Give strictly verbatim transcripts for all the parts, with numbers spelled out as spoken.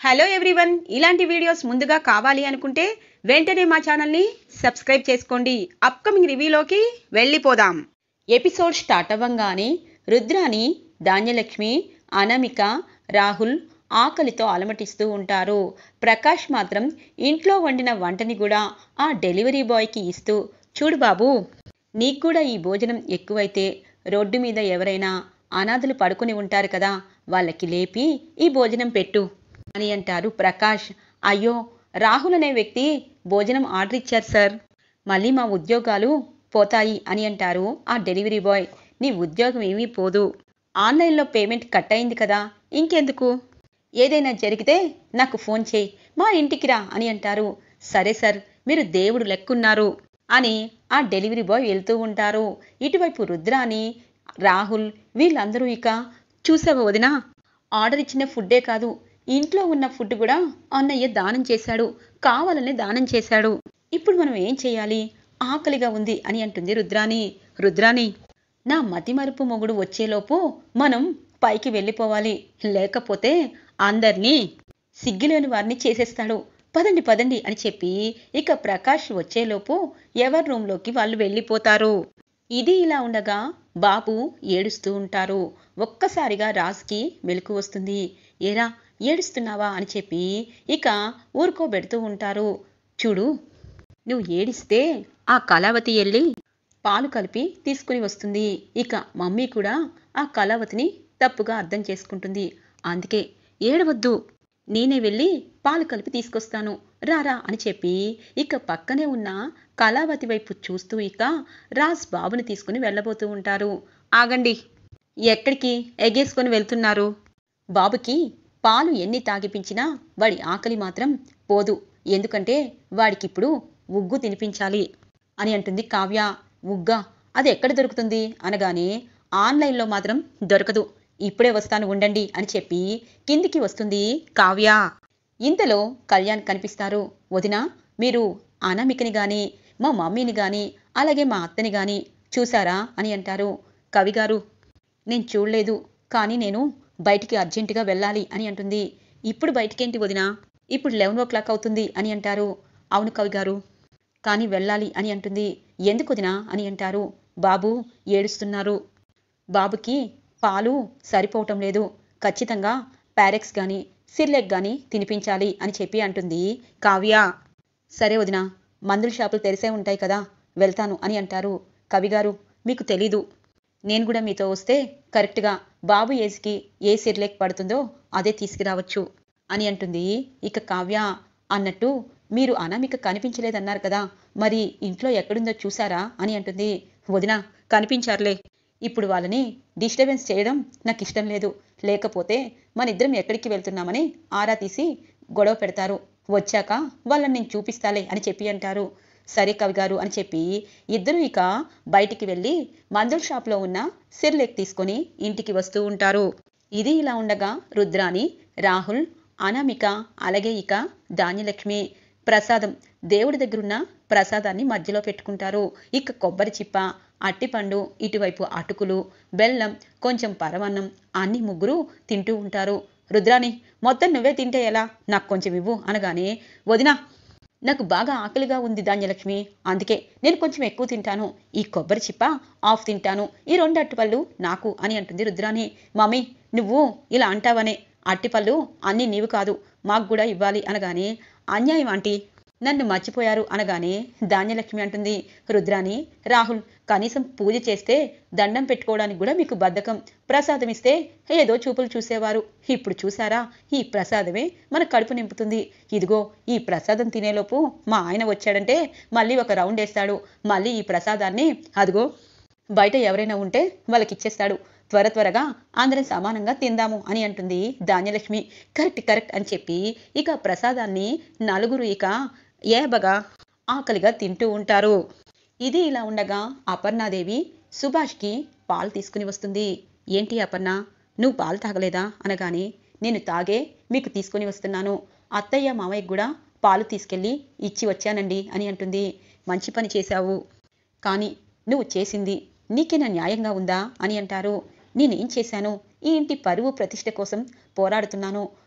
Hello everyone, ఇలాంటి videos ముందుగా కావాలి అనుకుంటే వెంటనే మా ఛానల్ని సబ్స్క్రైబ్ చేసుకోండి. అప్కమింగ్ రివ్యూలోకి వెళ్ళిపోదాం. ఎపిసోడ్ స్టార్ట్ అవ్వంగానే రుద్రాని, ధాన్యలక్ష్మి, అనామిక, రాహుల్ ఆకలితో అలమటిస్తూ ఉంటారు. ప్రకాష్ మాత్రం ఇంట్లో వండిన వంటని కూడా ఆ డెలివరీ బాయ్కి ఇస్తూ, చూడు బాబు, నీకు కూడా ఈ భోజనం ఎక్కువైతే రోడ్డు మీద ఎవరైనా అనాథలు పడుకుని ఉంటారు కదా, వాళ్ళకి లేపి ఈ భోజనం పెట్టు అని అంటారు ప్రకాష్. అయ్యో, రాహుల్ అనే వ్యక్తి భోజనం ఆర్డర్ ఇచ్చారు సార్, మళ్ళీ మా ఉద్యోగాలు పోతాయి అని అంటారు ఆ డెలివరీ బాయ్. నీ ఉద్యోగం ఏమీ పోదు, ఆన్లైన్లో పేమెంట్ కట్ అయింది కదా, ఇంకెందుకు, ఏదైనా జరిగితే నాకు ఫోన్ చేయి, మా ఇంటికి రా అని అంటారు. సరే సార్, మీరు దేవుడు లెక్కున్నారు అని ఆ డెలివరీ బాయ్ వెళ్తూ ఉంటారు. ఇటువైపు రుద్రాని, రాహుల్ వీళ్ళందరూ ఇక, చూసావా వదినా, ఆర్డర్ ఇచ్చిన ఫుడ్డే కాదు, ఇంట్లో ఉన్న ఫుడ్ కూడా అన్నయ్య దానం చేశాడు, కావాలని దానం చేశాడు, ఇప్పుడు మనం ఏం చేయాలి, ఆకలిగా ఉంది అని అంటుంది రుద్రాని. రుద్రాని, నా మతిమరుపు మొగుడు వచ్చేలోపు మనం పైకి వెళ్ళిపోవాలి, లేకపోతే అందరినీ సిగ్గులేని వారిని చేసేస్తాడు, పదండి పదండి అని చెప్పి ఇక ప్రకాష్ వచ్చేలోపు ఎవరి రూమ్లోకి వాళ్ళు వెళ్ళిపోతారు. ఇది ఇలా ఉండగా బాబు ఏడుస్తూ ఉంటారు. ఒక్కసారిగా రాజ్కి మెలకు వస్తుంది. ఏరా, ఏడుస్తున్నావా అని చెప్పి ఇక ఊరుకోబెడుతూ ఉంటారు. చూడు, నువ్వు ఏడిస్తే ఆ కళావతి వెళ్ళి పాలు కలిపి తీసుకుని వస్తుంది. ఇక మమ్మీ కూడా ఆ కళావతిని తప్పుగా అర్థం చేసుకుంటుంది. అందుకే ఏడవద్దు, నేనే వెళ్ళి పాలు కలిపి తీసుకొస్తాను, రారా అని చెప్పి ఇక పక్కనే ఉన్న కళావతి వైపు చూస్తూ ఇక రాజ్ బాబుని తీసుకుని వెళ్ళబోతూ ఉంటారు. ఆగండి, ఎక్కడికి ఎగేసుకొని వెళ్తున్నారు? బాబుకి పాలు ఎన్ని తాగిపించినా వాడి ఆకలి మాత్రం పోదు, ఎందుకంటే వాడికిప్పుడు ఉగ్గు తినిపించాలి అని అంటుంది కావ్య. ఉగ్గా, అది ఎక్కడ దొరుకుతుంది అనగానే, ఆన్లైన్లో మాత్రం దొరకదు, ఇప్పుడే వస్తాను ఉండండి అని చెప్పి కిందికి వస్తుంది కావ్య. ఇంతలో కళ్యాణ్ కనిపిస్తారు. వదిన, మీరు అనామికని గాని, మా మమ్మీని గాని, అలాగే మా అత్తని గాని చూసారా అని అంటారు. కవిగారు, నేను చూడలేదు, కానీ నేను బయటికి అర్జెంటుగా వెళ్ళాలి అని అంటుంది. ఇప్పుడు బయటికేంటి వదిన, ఇప్పుడు లెవెన్ ఓ క్లాక్ అవుతుంది అని అంటారు. అవును కవిగారు, కానీ వెళ్ళాలి అని అంటుంది. ఎందుకు వదిన అని అంటారు. బాబు ఏడుస్తున్నారు, బాబుకి పాలు సరిపోవటం లేదు, ఖచ్చితంగా ప్యారెక్స్ కానీ సిర్లెక్ కానీ తినిపించాలి అని చెప్పి అంటుంది కావ్య. సరే వదిన, మందుల షాపులు తెరిసే ఉంటాయి కదా, వెళ్తాను అని అంటారు. కవిగారు, మీకు తెలీదు, నేను కూడా మీతో వస్తే కరెక్ట్గా బాబు ఏజ్కి ఏ సిర్లెక్ పడుతుందో అదే తీసుకురావచ్చు అని అంటుంది ఇక కావ్య. అన్నట్టు మీరు అనామిక కనిపించలేదన్నారు కదా, మరి ఇంట్లో ఎక్కడుందో చూసారా అని అంటుంది. వదిన, కనిపించారులే, ఇప్పుడు వాళ్ళని డిస్టర్బెన్స్ చేయడం నాకు ఇష్టం లేదు, లేకపోతే మన ఇద్దరం ఎక్కడికి వెళ్తున్నామని ఆరా తీసి గొడవ పెడతారు, వచ్చాక వాళ్ళని నేను చూపిస్తాలే అని చెప్పి అంటారు. సరే కవిగారు అని చెప్పి ఇద్దరు ఇక బయటికి వెళ్ళి మందుల షాప్లో ఉన్న సిర్లెక్ తీసుకొని ఇంటికి వస్తూ ఉంటారు. ఇది ఇలా ఉండగా రుద్రాని, రాహుల్, అనామిక, అలాగే ఇక ధాన్యలక్ష్మి ప్రసాదం, దేవుడి దగ్గరున్న ప్రసాదాన్ని మధ్యలో పెట్టుకుంటారు. ఇక కొబ్బరి చిప్ప, అట్టిపండు, ఇటువైపు అటుకులు, బెల్లం, కొంచెం పరవన్నం అన్ని ముగ్గురు తింటూ ఉంటారు. రుద్రాని, మొత్తం నువ్వే తింటే ఎలా, నాకు కొంచెం ఇవ్వు అనగానే, వదినా, నాకు బాగా ఆకలిగా ఉంది ధాన్యలక్ష్మి, అందుకే నేను కొంచెం ఎక్కువ తింటాను, ఈ కొబ్బరి చిప్ప ఆఫ్ తింటాను, ఈ రెండు అట్టిపళ్ళు నాకు అని అంటుంది రుద్రాని. మమ్మీ, నువ్వు ఇలా అంటావనే, అట్టిపళ్ళు అన్నీ నీవు కాదు, మాకు కూడా ఇవ్వాలి అనగానే, అన్యాయం ఆంటీ, నన్ను మర్చిపోయారు అనగానే ధాన్యలక్ష్మి అంటుంది. రుద్రాని, రాహుల్, కనీసం పూజ చేస్తే దండం పెట్టుకోవడానికి కూడా మీకు బద్ధకం, ప్రసాదం ఇస్తే ఏదో చూపులు చూసేవారు, ఇప్పుడు చూసారా, ఈ ప్రసాదమే మన కడుపు నింపుతుంది, ఇదిగో ఈ ప్రసాదం తినేలోపు మా ఆయన వచ్చాడంటే మళ్ళీ ఒక రౌండ్ వేస్తాడు, మళ్ళీ ఈ ప్రసాదాన్ని అదిగో బయట ఎవరైనా ఉంటే వాళ్ళకి ఇచ్చేస్తాడు, త్వర త్వరగా అందరం సమానంగా తిందాము అని అంటుంది ధాన్యలక్ష్మి. కరెక్ట్ కరెక్ట్ అని చెప్పి ఇక ప్రసాదాన్ని నలుగురు ఇక ఏబగా ఆకలిగా తింటూ ఉంటారు. ఇది ఇలా ఉండగా అపర్ణాదేవి సుభాష్కి పాలు తీసుకుని వస్తుంది. ఏంటి అపర్ణ, నువ్వు పాలు తాగలేదా అనగానే, నేను తాగే మీకు తీసుకుని వస్తున్నాను, అత్తయ్య మావయ్యకు కూడా పాలు తీసుకెళ్ళి ఇచ్చి వచ్చానండి అని అంటుంది. మంచి పని చేశావు, కానీ నువ్వు చేసింది నీకేనా న్యాయంగా ఉందా అని అంటారు. నేనేం చేశాను, ఈ ఇంటి పరువు ప్రతిష్ట కోసం పోరాడుతున్నాను,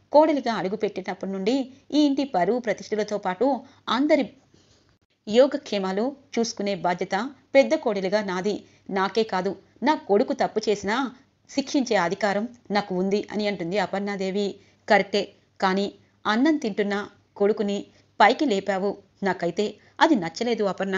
కోడలిగా అడుగుపెట్టినప్పటి నుండి ఈ ఇంటి పరువు ప్రతిష్టలతో పాటు అందరి యోగక్షేమాలు చూసుకునే బాధ్యత పెద్ద కోడలిగా నాది. నాకే కాదు, నా కొడుకు తప్పు చేసినా శిక్షించే అధికారం నాకు ఉంది అని అంటుంది అపర్ణాదేవి. కరెక్టే, కానీ అన్నం తింటున్న కొడుకుని పైకి లేపావు. నాకైతే అది నచ్చలేదు అపర్ణ.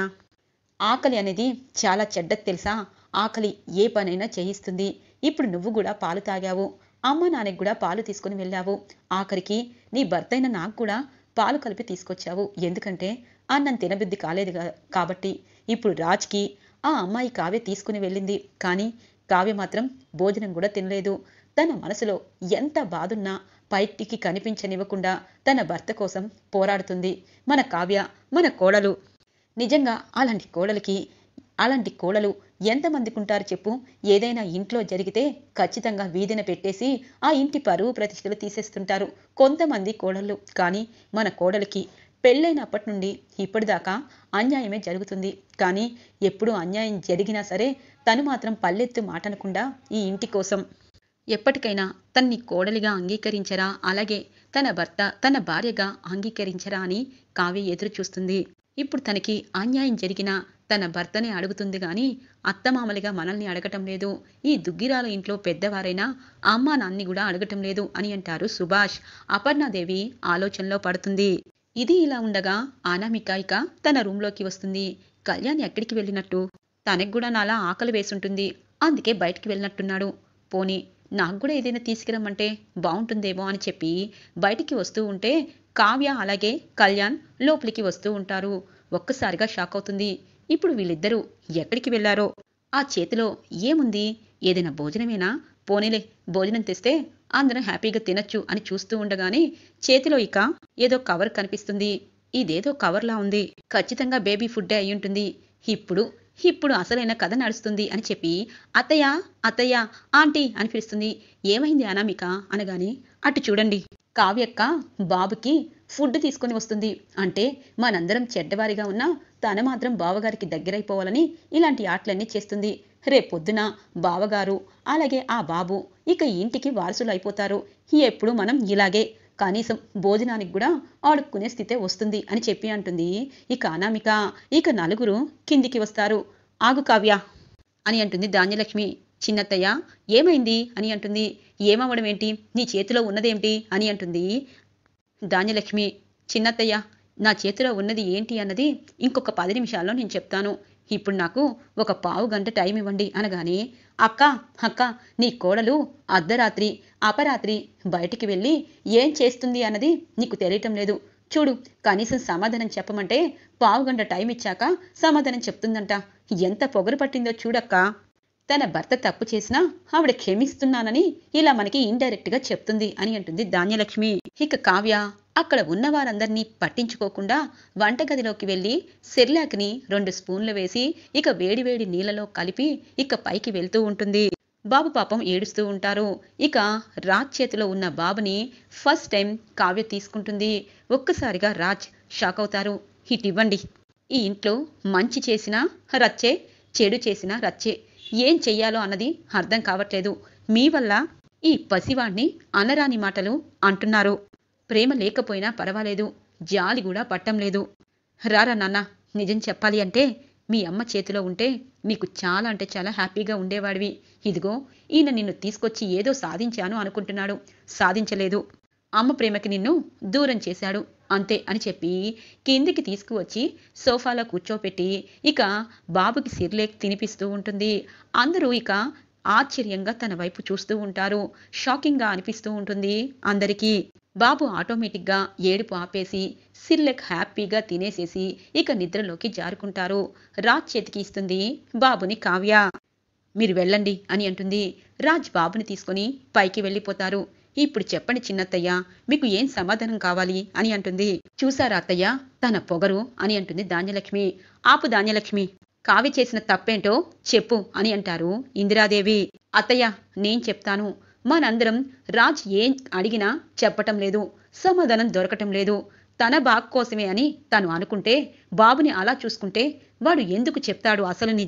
ఆకలి అనేది చాలా చెడ్డది తెలుసా? ఆకలి ఏ పనైనా చేయిస్తుంది. ఇప్పుడు నువ్వు కూడా పాలు తాగావు, అమ్మ నాన్నకి కూడా పాలు తీసుకుని వెళ్ళావు. ఆఖరికి నీ భర్త అయిన నాకు కూడా పాలు కలిపి తీసుకొచ్చావు. ఎందుకంటే అన్నం తినబుద్ధి కాలేదు కాబట్టి. ఇప్పుడు రాజ్కి ఆ అమ్మాయి కావ్య తీసుకుని వెళ్ళింది, కానీ కావ్య మాత్రం భోజనం కూడా తినలేదు. తన మనసులో ఎంత బాధున్నా బయటికి కనిపించనివ్వకుండా తన భర్త కోసం పోరాడుతుంది మన కావ్య, మన కోడలు. నిజంగా అలాంటి కోడలికి అలాంటి కోడలు ఎంతమందికి ఉంటారు చెప్పు? ఏదైనా ఇంట్లో జరిగితే ఖచ్చితంగా వీధిన పెట్టేసి ఆ ఇంటి పరువు ప్రతిష్టలు తీసేస్తుంటారు కొంతమంది కోడళ్ళు. కానీ మన కోడలికి పెళ్ళైనప్పటి నుండి ఇప్పటిదాకా అన్యాయమే జరుగుతుంది. కానీ ఎప్పుడు అన్యాయం జరిగినా సరే తను మాత్రం పల్లెత్తు మాటనకుండా ఈ ఇంటి కోసం ఎప్పటికైనా తన్ని కోడలిగా అంగీకరించరా, అలాగే తన భర్త తన భార్యగా అంగీకరించరా అని కావ్య ఎదురు చూస్తుంది. ఇప్పుడు తనకి అన్యాయం జరిగినా తన భర్తనే అడుగుతుంది గాని అత్తమామలిగా మనల్ని అడగటం లేదు. ఈ దుగ్గిరాల ఇంట్లో పెద్దవారైనా అమ్మా నాన్ని కూడా అడగటం లేదు అని అంటారు సుభాష్. అపర్ణాదేవి ఆలోచనలో పడుతుంది. ఇది ఇలా ఉండగా అనామిక ఇక తన రూంలోకి వస్తుంది. కళ్యాణ్ ఎక్కడికి వెళ్ళినట్టు? తనకు కూడా నాలా ఆకలి వేసుంటుంది, అందుకే బయటికి వెళ్ళినట్టున్నాడు. పోనీ నాకు కూడా ఏదైనా తీసుకురమ్మంటే బాగుంటుందేమో అని చెప్పి బయటికి వస్తూ ఉంటే కావ్య అలాగే కళ్యాణ్ లోపలికి వస్తూ ఉంటారు. ఒక్కసారిగా షాక్ అవుతుంది. ఇప్పుడు వీళ్ళిద్దరూ ఎక్కడికి వెళ్లారో? ఆ చేతిలో ఏముంది? ఏదైనా భోజనమేనా? పోనీలే, భోజనం తెస్తే అందరం హ్యాపీగా తినచ్చు అని చూస్తూ ఉండగానే చేతిలో ఇక ఏదో కవర్ కనిపిస్తుంది. ఇదేదో కవర్లా ఉంది, ఖచ్చితంగా బేబీ ఫుడ్డే అయి ఉంటుంది. ఇప్పుడు ఇప్పుడు అసలైన కథ నడుస్తుంది అని చెప్పి అత్తయ్య అత్తయ్య ఆంటీ అని పిలుస్తుంది. ఏమైంది అనామిక అనగానే అటు చూడండి, కావ్యక్క బాబుకి ఫుడ్ తీసుకొని వస్తుంది. అంటే మనందరం చెడ్డవారిగా ఉన్నా తను మాత్రం బావగారికి దగ్గరైపోవాలని ఇలాంటి ఆటలన్నీ చేస్తుంది. రేపొద్దున బావగారు అలాగే ఆ బాబు ఇక ఇంటికి వారసులు అయిపోతారు. ఎప్పుడు మనం ఇలాగే కనీసం భోజనానికి కూడా ఆడుకునే స్థితే వస్తుంది అని చెప్పి అంటుంది. ఇక అనామిక ఇక నలుగురు కిందికి వస్తారు. ఆగు కావ్య అని అంటుంది ధాన్యలక్ష్మి. చిన్నత్తయ్య ఏమైంది అని అంటుంది. ఏమవ్వడం ఏంటి, నీ చేతిలో ఉన్నదేమిటి అని అంటుంది ధాన్యలక్ష్మి. చిన్నత్తయ్య, నా చేతిలో ఉన్నది ఏంటి అన్నది ఇంకొక పది నిమిషాల్లో నేను చెప్తాను. ఇప్పుడు నాకు ఒక పావు గంట టైం ఇవ్వండి అనగానే అక్క అక్క నీ కోడలు అర్ధరాత్రి అపరాత్రి బయటికి వెళ్ళి ఏం చేస్తుంది అన్నది నీకు తెలియటం లేదు. చూడు, కనీసం సమాధానం చెప్పమంటే పావు గంట టైం ఇచ్చాక సమాధానం చెప్తుందంట. ఎంత పొగరు పట్టిందో చూడక్క. తన భర్త తప్పు చేసినా ఆవిడ క్షమిస్తున్నానని ఇలా మనకి ఇండైరెక్ట్ గా చెప్తుంది అని అంటుంది ధాన్యలక్ష్మి. ఇక కావ్య అక్కడ ఉన్న వారందరినీ పట్టించుకోకుండా వంటగదిలోకి వెళ్ళి సెర్లాక్ని రెండు స్పూన్లు వేసి ఇక వేడివేడి నీళ్ళలో కలిపి ఇక పైకి వెళ్తూ ఉంటుంది. బాబు పాపం ఏడుస్తూ ఉంటారు. ఇక రాజ్ చేతిలో ఉన్న బాబుని ఫస్ట్ టైం కావ్య తీసుకుంటుంది. ఒక్కసారిగా రాజ్ షాక్ అవుతారు. హిట్ ఇవ్వండి. ఈ ఇంట్లో మంచి చేసినా రచ్చే, చెడు చేసినా రచ్చే. ఏం చెయ్యాలో అన్నది అర్థం కావట్లేదు. మీ వల్ల ఈ పసివాణ్ణి అనరాని మాటలు అంటున్నారు. ప్రేమ లేకపోయినా పర్వాలేదు, జాలి కూడా పట్టం లేదు. రారా నాన్న, నిజం చెప్పాలి అంటే మీ అమ్మ చేతిలో ఉంటే మీకు చాలా అంటే చాలా హ్యాపీగా ఉండేవాడివి. ఇదిగో ఈయన నిన్ను తీసుకొచ్చి ఏదో సాధించాను అనుకుంటున్నాడు. సాధించలేదు. అమ్మ ప్రేమకి నిన్ను దూరం చేశాడు అంతే అని చెప్పి కిందికి తీసుకువచ్చి సోఫాలో కూర్చోపెట్టి ఇక బాబుకి సిర్లేక్ తినిపిస్తూ ఉంటుంది. అందరూ ఇక ఆశ్చర్యంగా తన వైపు చూస్తూ ఉంటారు. షాకింగ్గా అనిపిస్తూ ఉంటుంది అందరికీ. బాబు ఆటోమేటిక్గా ఏడుపు ఆపేసి సిర్లెక్ హ్యాపీగా తినేసేసి ఇక నిద్రలోకి జారుకుంటారు. రాజ్ చేతికి ఇస్తుంది బాబుని కావ్య. మీరు వెళ్ళండి అని అంటుంది. రాజ్ బాబుని తీసుకొని పైకి వెళ్ళిపోతారు. ఇప్పుడు చెప్పండి చిన్నత్తయ్య, మీకు ఏం సమాధానం కావాలి అని అంటుంది. చూసారా అత్తయ్య తన పొగరు అని అంటుంది ధాన్యలక్ష్మి. ఆపు ధాన్యలక్ష్మి, కావ్య చేసిన తప్పేంటో చెప్పు అని అంటారు ఇందిరాదేవి. అత్తయ్య నేను చెప్తాను. మనందరం రాజ్ ఏం అడిగినా చెప్పటం లేదు, సమాధానం దొరకటం లేదు. తన బాగు కోసమే అని తను అనుకుంటే బాబుని అలా చూసుకుంటే వాడు ఎందుకు చెప్తాడు అసలు నిజం?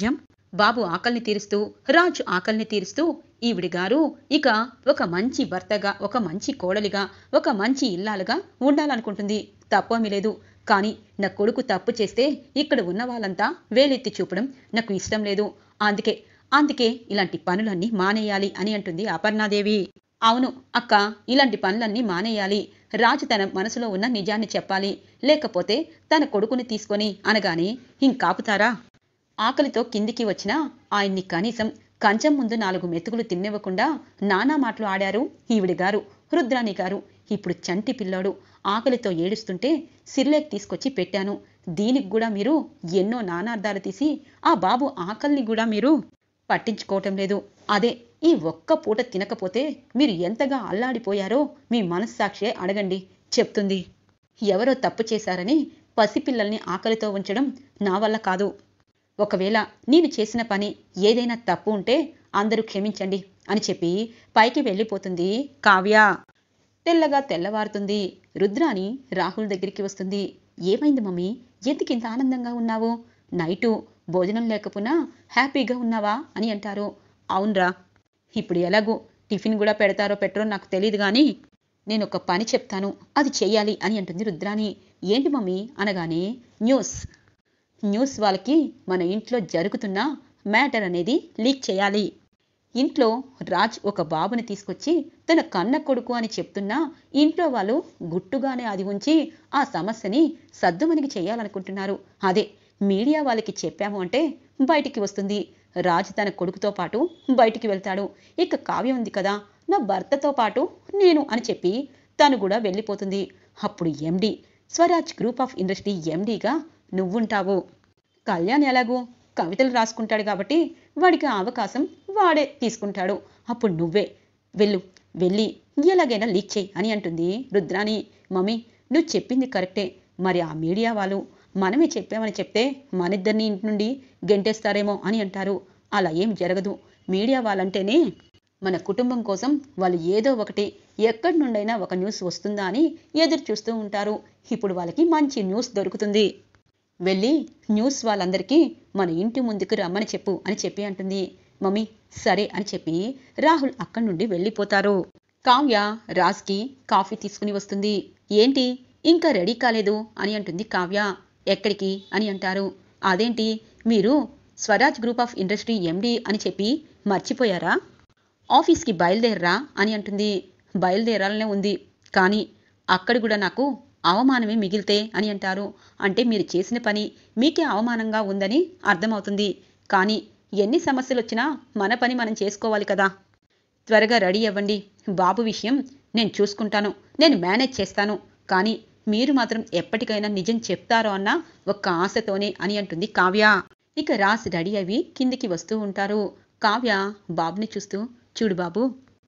బాబు ఆకలిని తీరుస్తూ రాజు ఆకలిని తీరుస్తూ ఈవిడి గారు ఇక ఒక మంచి భర్తగా, ఒక మంచి కోడలిగా, ఒక మంచి ఇల్లాలుగా ఉండాలనుకుంటుంది. తప్పేమీ లేదు. కానీ నా కొడుకు తప్పు చేస్తే ఇక్కడ ఉన్న వాళ్ళంతా వేలెత్తి చూపడం నాకు ఇష్టం లేదు. అందుకే అందుకే ఇలాంటి పనులన్నీ మానేయాలి అని అంటుంది అపర్ణాదేవి. అవును అక్క, ఇలాంటి పనులన్నీ మానేయాలి. రాజు తన మనసులో ఉన్న నిజాన్ని చెప్పాలి. లేకపోతే తన కొడుకుని తీసుకొని అనగానే ఇంకాపుతారా? ఆకలితో కిందికి వచ్చినా ఆయన్ని కనీసం కంచం ముందు నాలుగు మెతుకులు తిన్నివ్వకుండా నానా మాటలు ఆడారు ఈవిడి గారు, రుద్రాణి గారు. ఇప్పుడు చంటి పిల్లాడు ఆకలితో ఏడుస్తుంటే సిర్లేక్ తీసుకొచ్చి పెట్టాను. దీనికి కూడా మీరు ఎన్నో నానార్థాలు తీసి ఆ బాబు ఆకలిని కూడా మీరు పట్టించుకోవటం లేదు. అదే ఈ ఒక్క పూట తినకపోతే మీరు ఎంతగా అల్లాడిపోయారో మీ మనస్సాక్షే అడగండి చెప్తుంది. ఎవరో తప్పు చేశారని పసిపిల్లల్ని ఆకలితో ఉంచడం నా వల్ల కాదు. ఒకవేళ నేను చేసిన పని ఏదైనా తప్పు ఉంటే అందరూ క్షమించండి అని చెప్పి పైకి వెళ్ళిపోతుంది కావ్య. తెల్లగా తెల్లవారుతుంది. రుద్రాణి రాహుల్ దగ్గరికి వస్తుంది. ఏమైంది మమ్మీ, ఎందుకింత ఆనందంగా ఉన్నావు? నైటు భోజనం లేకపోయినా హ్యాపీగా ఉన్నావా అని అంటారు. అవునరా, ఇప్పుడు ఎలాగో టిఫిన్ కూడా పెడతారో పెట్టరో నాకు తెలియదు, కానీ నేను ఒక పని చెప్తాను, అది చెయ్యాలి అని అంటుంది రుద్రాణి. ఏంటి మమ్మీ అనగానే న్యూస్ న్యూస్ వాళ్ళకి మన ఇంట్లో జరుగుతున్న మ్యాటర్ అనేది లీక్ చేయాలి. ఇంట్లో రాజ్ ఒక బాబుని తీసుకొచ్చి తన కన్న కొడుకు అని చెప్తున్నా ఇంట్లో వాళ్ళు గుట్టుగానే అది ఉంచి ఆ సమస్యని సద్దుమణిగి చేయాలనుకుంటున్నారు. అదే మీడియా వాళ్ళకి చెప్పాము అంటే బయటికి వస్తుంది. రాజ్ తన కొడుకుతో పాటు బయటికి వెళ్తాడు. ఇక కావ్య ఉంది కదా, నా భర్తతో పాటు నేను అని చెప్పి తను కూడా వెళ్ళిపోతుంది. అప్పుడు MD, Swaraj group of industry ఎండీగా నువ్వుంటావు. కళ్యాణ్ ఎలాగూ కవితలు రాసుకుంటాడు కాబట్టి వాడికి ఆ అవకాశం వాడే తీసుకుంటాడు. అప్పుడు నువ్వే వెళ్ళు, వెళ్ళి ఎలాగైనా లీక్ చేయి అని అంటుంది రుద్రాణి. మమ్మీ నువ్వు చెప్పింది కరెక్టే. మరి ఆ మీడియా వాళ్ళు మనమే చెప్పామని చెప్తే మనిద్దరిని ఇంటి నుండి గెంటేస్తారేమో అని అంటారు. అలా ఏం జరగదు. మీడియా వాళ్ళంటేనే మన కుటుంబం కోసం వాళ్ళు ఏదో ఒకటి ఎక్కడి నుండైనా ఒక న్యూస్ వస్తుందా అని ఎదురు చూస్తూ ఉంటారు. ఇప్పుడు వాళ్ళకి మంచి న్యూస్ దొరుకుతుంది. వెళ్ళి న్యూస్ వాళ్ళందరికీ మన ఇంటి ముందుకు రమ్మని చెప్పు అని చెప్పి అంటుంది. మమ్మీ సరే అని చెప్పి రాహుల్ అక్కడి నుండి వెళ్ళిపోతారు. కావ్య రాజ్కి కాఫీ తీసుకుని వస్తుంది. ఏంటి ఇంకా రెడీ కాలేదు అని అంటుంది కావ్య. ఎక్కడికి అని అంటారు. అదేంటి మీరు Swaraj group of industry MD అని చెప్పి మర్చిపోయారా? ఆఫీస్కి బయలుదేరరా అని అంటుంది. బయలుదేరాలనే ఉంది, కానీ అక్కడ కూడా నాకు అవమానమే మిగిలితే అని అంటారు. అంటే మీరు చేసిన పని మీకే అవమానంగా ఉందని అర్థమవుతుంది. కానీ ఎన్ని సమస్యలు వచ్చినా మన పని మనం చేసుకోవాలి కదా. త్వరగా రెడీ అవ్వండి. బాబు విషయం నేను చూసుకుంటాను, నేను మేనేజ్ చేస్తాను. కానీ మీరు మాత్రం ఎప్పటికైనా నిజం చెప్తారో అన్న ఒక్క ఆశతోనే అని అంటుంది కావ్య. ఇక రాజ్ రెడీ అవి కిందికి వస్తూ ఉంటారు. కావ్య బాబుని చూస్తూ, చూడు బాబు,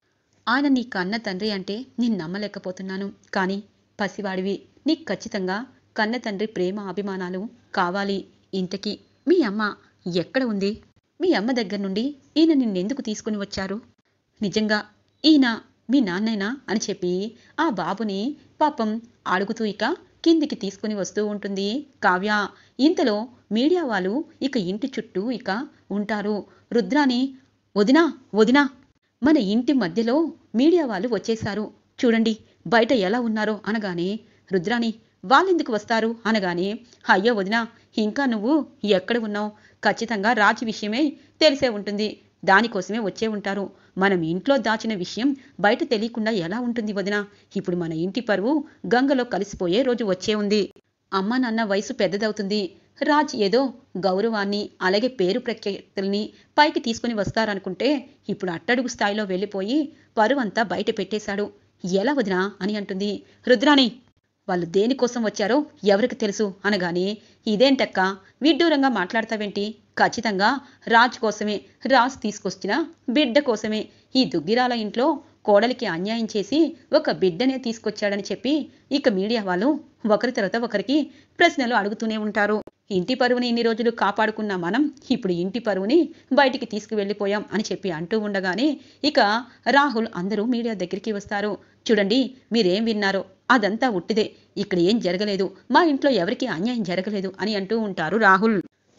ఆయన నీ కన్న తండ్రి అంటే నేను నమ్మలేకపోతున్నాను. కానీ పసివాడివి, నీకు ఖచ్చితంగా కన్న తండ్రి ప్రేమ అభిమానాలు కావాలి. ఇంతకీ మీ అమ్మ ఎక్కడ ఉంది? మీ అమ్మ దగ్గర నుండి ఈయన నిన్నెందుకు తీసుకుని వచ్చారు? నిజంగా ఈయన మీ నాన్నైనా అని చెప్పి ఆ బాబుని పాపం అడుగుతూ ఇక కిందికి తీసుకుని వస్తూ ఉంటుంది కావ్య. ఇంతలో మీడియా వాళ్ళు ఇక ఇంటి చుట్టూ ఇక ఉంటారు. రుద్రాని, వదినా వదినా, మన ఇంటి మధ్యలో మీడియా వాళ్ళు వచ్చేశారు, చూడండి బయట ఎలా ఉన్నారో అనగానే రుద్రాని, వాళ్ళెందుకు వస్తారు అనగానే, అయ్యో వదినా, ఇంకా నువ్వు ఎక్కడ ఉన్నావు? ఖచ్చితంగా రాజు విషయమే తెలిసే ఉంటుంది, దానికోసమే వచ్చే ఉంటారు. మనం ఇంట్లో దాచిన విషయం బయట తెలియకుండా ఎలా ఉంటుంది వదినా? ఇప్పుడు మన ఇంటి పరువు గంగలో కలిసిపోయే రోజు వచ్చే ఉంది. అమ్మ నాన్న వయసు పెద్దదవుతుంది. రాజ్ ఏదో గౌరవాన్ని అలాగే పేరు ప్రఖ్యాతుల్ని పైకి తీసుకుని వస్తారనుకుంటే ఇప్పుడు అట్టడుగు స్థాయిలో వెళ్ళిపోయి పరువంతా బయట పెట్టేశాడు. ఎలా వదినా అని అంటుంది. రుద్రాణి, వాళ్ళు దేనికోసం వచ్చారో ఎవరికి తెలుసు అనగానే, ఇదేంటక్క విడ్డూరంగా మాట్లాడతావేంటి? ఖచ్చితంగా రాజ్ కోసమే, రాజ్ తీసుకొచ్చిన బిడ్డ కోసమే. ఈ దుగ్గిరాల ఇంట్లో కోడలికి అన్యాయం చేసి ఒక బిడ్డనే తీసుకొచ్చాడని చెప్పి ఇక మీడియా వాళ్ళు ఒకరి తర్వాత ఒకరికి ప్రశ్నలు అడుగుతూనే ఉంటారు. ఇంటి పరువుని ఇన్ని రోజులు కాపాడుకున్న మనం ఇప్పుడు ఇంటి పరువుని బయటికి తీసుకువెళ్ళిపోయాం అని చెప్పి అంటూ ఉండగానే ఇక రాహుల్ అందరూ మీడియా దగ్గరికి వస్తారు. చూడండి, మీరేం విన్నారో అదంతా ఉట్టిదే, ఇక్కడ ఏం జరగలేదు, మా ఇంట్లో ఎవరికి అన్యాయం జరగలేదు అని అంటూ ఉంటారు రాహుల్.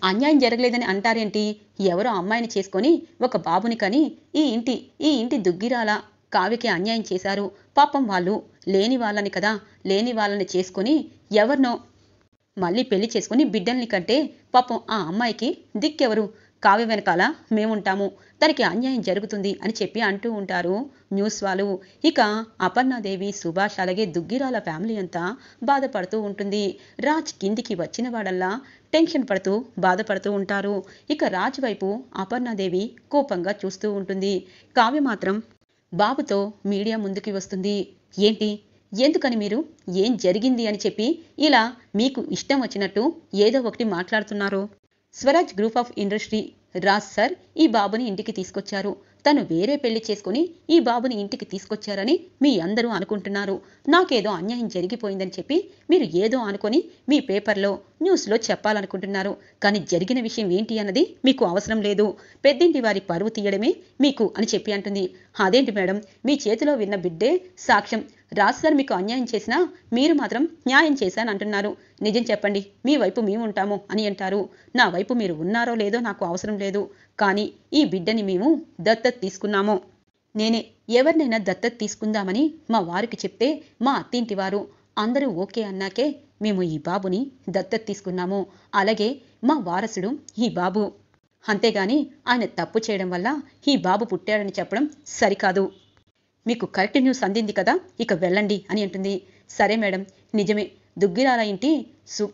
అన్యాయం జరగలేదని అంటారేంటి? ఎవరో అమ్మాయిని చేసుకొని ఒక బాబుని కని ఈ ఇంటి ఈ ఇంటి దుగ్గిరాల కావ్యకి అన్యాయం చేశారు. పాపం వాళ్ళు లేని వాళ్ళని కదా, లేని వాళ్ళని చేసుకొని ఎవరినో మళ్ళీ పెళ్లి చేసుకుని బిడ్డల్ని కంటే పాపం ఆ అమ్మాయికి దిక్కెవరు? కావ్య వెనకాల మేముంటాము, తనకి అన్యాయం జరుగుతుంది అని చెప్పి అంటూ ఉంటారు న్యూస్ వాళ్ళు. ఇక అపర్ణాదేవి, సుభాష్ అలాగే దుగ్గిరాల ఫ్యామిలీ అంతా బాధపడుతూ ఉంటుంది. రాజ్ కిందికి వచ్చిన వాడల్లా టెన్షన్ పడుతూ బాధపడుతూ ఉంటారు. ఇక రాజ్ వైపు అపర్ణాదేవి కోపంగా చూస్తూ ఉంటుంది. కావ్య మాత్రం బాబుతో మీడియా ముందుకి వస్తుంది. ఏంటి, ఎందుకని మీరు ఏం జరిగింది అని చెప్పి ఇలా మీకు ఇష్టం వచ్చినట్టు ఏదో ఒకటి మాట్లాడుతున్నారు? Swaraj group of industry Raj sir ఈ బాబుని ఇంటికి తీసుకొచ్చారు. తను వేరే పెళ్లి చేసుకుని ఈ బాబుని ఇంటికి తీసుకొచ్చారని మీ అందరూ అనుకుంటున్నారు. నాకేదో అన్యాయం జరిగిపోయిందని చెప్పి మీరు ఏదో అనుకొని మీ పేపర్లో న్యూస్లో చెప్పాలనుకుంటున్నారు. కానీ జరిగిన విషయం ఏంటి అన్నది మీకు అవసరం లేదు. పెద్దింటి వారి పరువు తీయడమే మీకు అని చెప్పి అంటుంది. అదేంటి మేడం, మీ చేతిలో విన్న బిడ్డే సాక్ష్యం. రాజ్ సార్ మీకు అన్యాయం చేసినా మీరు మాత్రం న్యాయం చేశాను అంటున్నారు. నిజం చెప్పండి, మీ వైపు మేము ఉంటాము అని అంటారు. నా వైపు మీరు ఉన్నారో లేదో నాకు అవసరం లేదు, కానీ ఈ బిడ్డని మేము దత్తత తీసుకున్నాము. నేనే ఎవరినైనా దత్తత తీసుకుందామని మా వారికి చెప్తే మా అత్తింటి వారు అందరూ ఓకే అన్నాకే మేము ఈ బాబుని దత్తత తీసుకున్నాము. అలాగే మా వారసుడు ఈ బాబు. అంతేగాని ఆయన తప్పు చేయడం వల్ల ఈ బాబు పుట్టాడని చెప్పడం సరికాదు. మీకు కరెక్ట్ న్యూస్ అందింది కదా, ఇక వెళ్ళండి అని అంటుంది. సరే మేడం, నిజమే, దుగ్గిరాల ఇంటి సు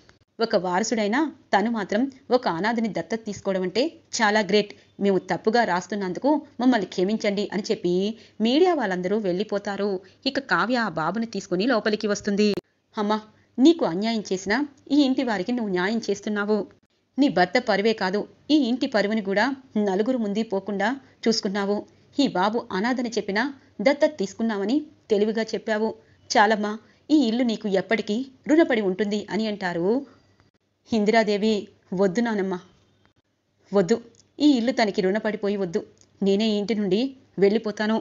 ఒక వారసుడైనా తను మాత్రం ఒక అనాథని దత్తత తీసుకోవడం అంటే చాలా గ్రేట్. మేము తప్పుగా రాస్తున్నందుకు మమ్మల్ని క్షమించండి అని చెప్పి మీడియా వాళ్ళందరూ వెళ్ళిపోతారు. ఇక కావ్య ఆ బాబుని తీసుకుని లోపలికి వస్తుంది. అమ్మా, నీకు అన్యాయం చేసినా ఈ ఇంటి వారికి నువ్వు న్యాయం చేస్తున్నావు. నీ భర్త పరువే కాదు, ఈ ఇంటి పరువుని కూడా నలుగురు ముందు పోకుండా చూసుకున్నావు. ఈ బాబు అనాథని చెప్పినా దత్తత తీసుకున్నామని తెలివిగా చెప్పావు. చాలమ్మా, ఈ ఇల్లు నీకు ఎప్పటికీ రుణపడి ఉంటుంది అని అంటారు. ఇందిరాదేవి, వద్దు నానమ్మ, వద్దు, ఈ ఇల్లు తనకి రుణపడిపోయి వద్దు. నేనే ఇంటి నుండి వెళ్ళిపోతాను.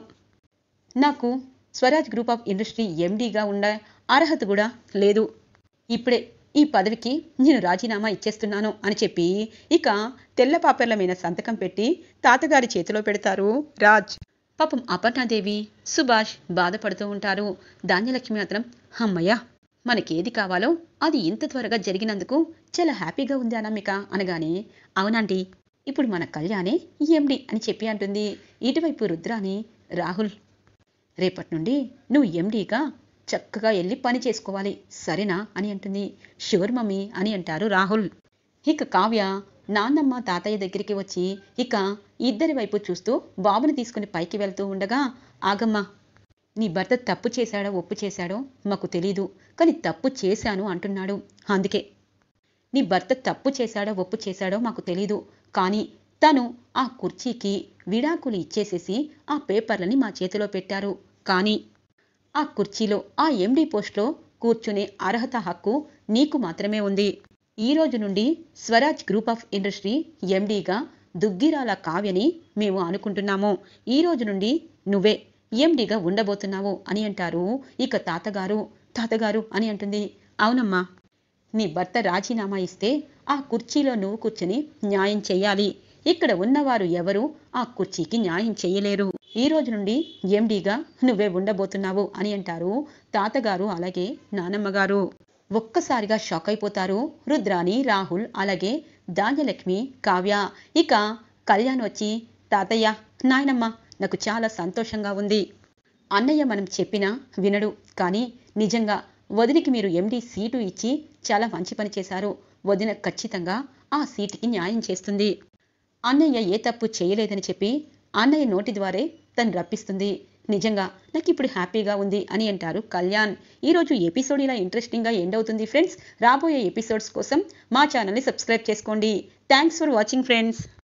నాకు స్వరాజ్ గ్రూప్ ఆఫ్ ఇండస్ట్రీ ఎండీగా ఉండే అర్హత కూడా లేదు. ఇప్పుడే ఈ పదవికి నేను రాజీనామా ఇచ్చేస్తున్నాను అని చెప్పి ఇక తెల్ల పాపర్ల మీద సంతకం పెట్టి తాతగారి చేతిలో పెడతారు రాజ్. పాపం అపర్ణాదేవి, సుభాష్ బాధపడుతూ ఉంటారు. ధాన్యలక్ష్మి మాత్రం అమ్మయ్యా, మనకేది కావాలో అది ఇంత త్వరగా జరిగినందుకు చాలా హ్యాపీగా ఉంది అనామిక అనగానే, అవునండి, ఇప్పుడు మన కళ్యాణే ఎండి అని చెప్పి అంటుంది. ఇటువైపు రుద్రాని, రాహుల్, రేపటి నుండి నువ్వు ఎండీగా చక్కగా వెళ్ళి పని చేసుకోవాలి, సరేనా అని అంటుంది. షూర్ మమ్మీ అని అంటారు రాహుల్. ఇక కావ్య నాన్నమ్మ తాతయ్య దగ్గరికి వచ్చి ఇక ఇద్దరి వైపు చూస్తూ బాబుని తీసుకుని పైకి వెళ్తూ ఉండగా, ఆగమ్మ, నీ భర్త తప్పు చేశాడో ఒప్పు చేశాడో మాకు తెలీదు, కానీ తప్పు చేశాను అంటున్నాడు. అందుకే నీ భర్త తప్పు చేశాడో ఒప్పు చేశాడో మాకు తెలీదు, కానీ తను ఆ కుర్చీకి విడాకులు ఇచ్చేసేసి ఆ పేపర్లని మా చేతిలో పెట్టారు. కానీ ఆ కుర్చీలో ఆ ఎండీ పోస్ట్లో కూర్చునే అర్హత హక్కు నీకు మాత్రమే ఉంది. ఈ రోజు నుండి స్వరాజ్ గ్రూప్ ఆఫ్ ఇండస్ట్రీ ఎండీగా దుగ్గిరాల కావ్యని మేము అనుకుంటున్నాము. ఈ రోజు నుండి నువ్వే ఎండీగా ఉండబోతున్నావు అని అంటారు. ఇక తాతగారు, తాతగారు అని అంటుంది. అవునమ్మా, నీ భర్త రాజీనామా ఇస్తే ఆ కుర్చీలో నువ్వు కూర్చుని న్యాయం చెయ్యాలి. ఇక్కడ ఉన్నవారు ఎవరు ఆ కుర్చీకి న్యాయం చెయ్యలేరు. ఈ రోజు నుండి ఎండీగా నువ్వే ఉండబోతున్నావు అని అంటారు తాతగారు అలాగే నానమ్మగారు. ఒక్కసారిగా షాక్ అయిపోతారు రుద్రాని, రాహుల్ అలాగే ధాన్యలక్ష్మి, కావ్య. ఇక కళ్యాణ్ వచ్చి, తాతయ్య, నాయనమ్మ, నాకు చాలా సంతోషంగా ఉంది. అన్నయ్య మనం చెప్పినా వినడు, కానీ నిజంగా వదినికి మీరు ఎండీ సీటు ఇచ్చి చాలా మంచి పని చేశారు. వదిన ఖచ్చితంగా ఆ సీటుకి న్యాయం చేస్తుంది. అన్నయ్య ఏ తప్పు చేయలేదని చెప్పి అన్నయ్య నోటి ద్వారే తను రప్పిస్తుంది. నిజంగా నాకు ఇప్పుడు హ్యాపీగా ఉంది అని అంటారు కళ్యాణ్. ఈరోజు ఎపిసోడ్ ఇలా ఇంట్రెస్టింగ్గా ఎండ్ అవుతుంది ఫ్రెండ్స్. రాబోయే ఎపిసోడ్స్ కోసం మా ఛానల్ని సబ్స్క్రైబ్ చేసుకోండి. Thanks for watching friends.